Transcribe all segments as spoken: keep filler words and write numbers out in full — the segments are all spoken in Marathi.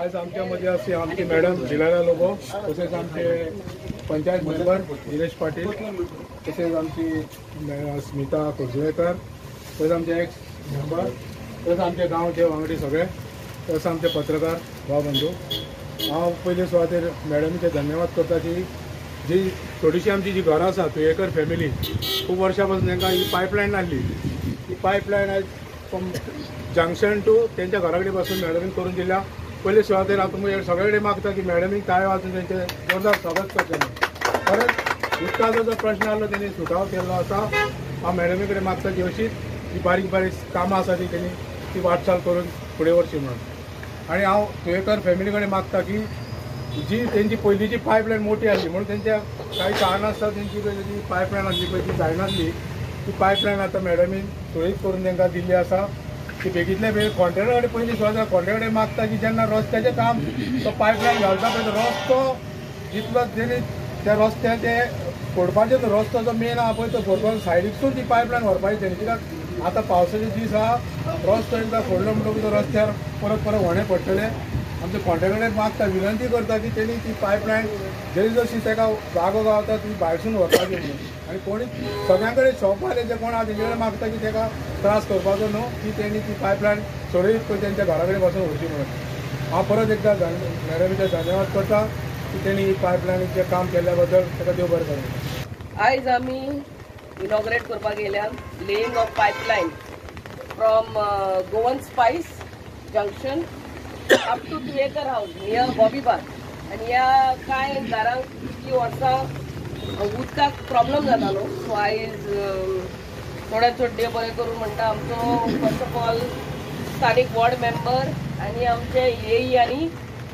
आज आमच्या मध्ये असे आमचे मॅडम जिल्हा लोगो तसेच आमचे पंचायत मेंबर निलेश पाटील तसेच आमची स्मिता कोजवेकर तसेच आमचे एक्स मेंबर तसेच आमचे गांवचे वांगडी सगळे तसेच आमचे पत्रकार भाव बंधू हांव पयले सुवातेर मॅडमीचे धन्यवाद करता की जी थोडीशी आमची जी घरां आसा तुयेकर फॅमिली खूब वर्सां पासून तांकां ही पायपलायन आसली ही पायपलायन आयज फ्रॉम जंक्शन टू तेंच्या घरा कडेन पासून मॅडमीन करून दिल्या। पयले सुवातेर हांव तुमकां सगळे कडेन मागता की मॅडमीक ताळयो वाजून तेंचे जोरदार स्वागत करचें। खरेंच उदकाचो जो प्रश्न आसलो तेणी सुटावो केल्लो आसा। हांव मॅडमी कडेन मागता की अशीच जी बारीक बारीक कामां आसा ती तेणी ती वाटचाल करून फुडें व्हरची म्हणून। आनी हांव तुयेकर फॅमिली कडेन मागता की जी तेंची पयलींची पायपलायन मोठी आसली म्हणून तेंच्या कांय कारणां आसता तेंची जी पायपलायन आसली पळय ती जायनासली ती पायपलायन आतां मॅडमीन सुरळीत करून तांकां दिल्ली आसा। की बेगीतले बेग कॉन्ट्रॅक्टर कडेन पयलीं सुद्दां कॉन्ट्रॅक्टर मागता की जेन्ना रस्त्याचें काम तो पायपलायन घालता पळय रस्तो जितलो तेणी त्या रस्त्याचे फोडपाचो तो रस्तो जो मेन आहा पळय तो फोडपाचो सायडीकसून ती पायपलायन व्हरपाची तेणी कित्याक आतां पावसाचे दीस आहा रस्तो एकदां फोडलो म्हणटकूच तो रस्त्यार परत परत व्हणें पडटलें। आमच्या कॉन्ट्रॅक्टराक मागता विनंती करता की तेणी ती पायपलायन जरी जशी ताका जागो गावता ती भायरसून व्हरपाची म्हणून। आनी कोणी सगळ्यां कडेन शॉपाले जे कोण आहा तेंचे कडेन मागता की ताका त्रास करपाचो न्हू की तेणी ती पायपलायन सुरळीत करून तेंच्या घरा कडेन पासून व्हरची म्हणून। हांव परत एकदां मॅडमीचे धन्यवाद करता की तेणी ही पायपलायनीचें काम केल्ल्या बद्दल ताका देव बरें करूं। आयज आमी इनॉग्रेट करपाक गेल्या laying of pipeline from Goan spice junction up to Tuyekar house near Bobby bar. आनी ह्या कांय घरांक कितलीं वर्सां उदकाक प्रॉब्लम जातालो सो आयज थोड्या चड देव बरें करून म्हणटा आमचो फर्स्ट ऑफ ऑल स्थानीक वॉर्ड मेंबर आनी आमचे येई आनी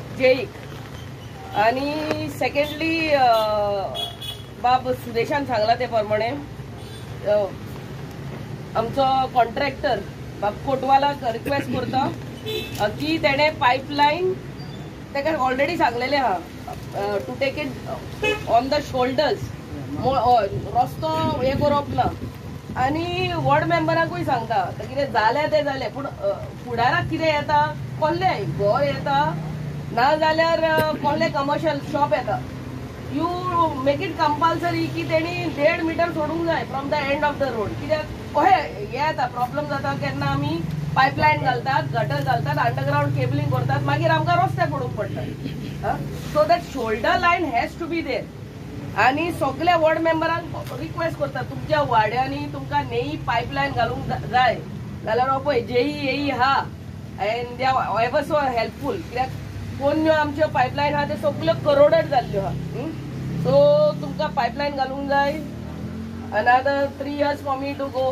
जेईक आनी सेकंडली बाब सुदेशान सांगला ते प्रमाणे आमचो कॉन्ट्रॅक्टर बाब कोटवालाक रिक्वेस्ट करता की तेणें पायपलायन ताका ऑलरेडी सांगलेलें आहा to take it on the shoulders रस्तो हे करप ना। आनी वॉर्ड मेंबराकूय सांगता कितें जालें तें जालें पूण फुडाराक कितें येता कसलें घर येता ना जाल्यार कसलें कमर्शियल शॉप येता यू मेक इट कंपल्सरी की तेणी देड मिटर सोडूंक जाय from the end of the road. कित्याक कशें हें येता प्रॉब्लम जाता केन्ना आमी पायपलायन घालतात गटर घालतात अंडरग्राउंड केबलिंग करतात मागीर आमकां रस्ते पडूंक पडटा so that shoulder line has to be there. आनी सगळ्या वॉर्ड मेंबरांक रिक्वेस्ट करता तुमच्या वाड्यांनी तुमकां नेई पायपलायन घालूंक जाय जाल्यार हो पळय जेई येई हा and they are ever so helpful कित्याक पोन्यो आमच्यो पायपलायन आहा त्यो सगळ्यो करोडड जाल्ल्यो आहा सो तुमकां पायपलायन घालूंक जाय another three years for me to go.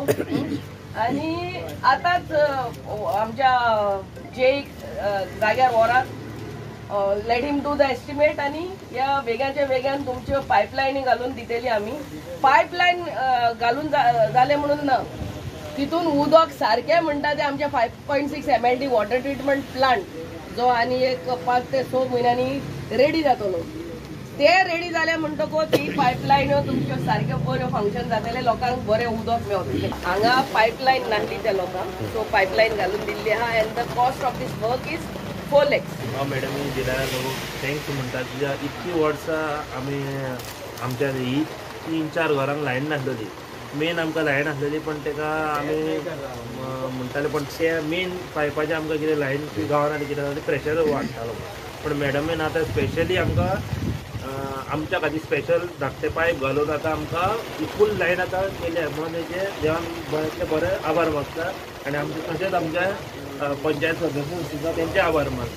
आनी आतांच आमच्या जे जाग्यार व्हरात let him do the estimate आनी ह्या वेग्याच्या वेग्यान तुमच्यो पायपलायनी घालून दितेली आमी। पायपलायन घालून जालें म्हणून ना तितून उदक सारकें म्हणटा तें आमच्या five point six M L D water treatment plant जो आनी एक पांच ते स म्हयन्यांनी रेडी जातलो ते रेडी जाले म्हणटकूच ही पायपलायन तुमच्यो सारक्यो बऱ्यो फंक्शन जातले लोकांक बरें उदक मेळटलें। हांगा पायपलायन नासली त्या लोकांक सो पायपलायन घालून दिल्ली आहा and the cost of this work is four lakhs. हांव मॅडमी दिल्यार थँक्स म्हणटा कित्याक इतकी वर्सां आमी आमच्या ही तीन चार घरांक लायन नासलेली मेन आमकां लायन आसलेली पण ताका आमी म्हणटाले पण ते मेन पायपाचें आमकां कितें लायन गांवांत कितें जाता प्रेशर वाडटालो पण मॅडमीन आतां स्पेशली आमकां आमच्या खातीर स्पेशल धाकटे पायप घालून आतां आमकां ही फूल लायन आतां केल्या म्हणून तेजे देवान बरेंतले बरें आभार मागता आनी आमचे तशेंच आमच्या पंचायत सदस्य सुद्दां तेंचे आभार मागता।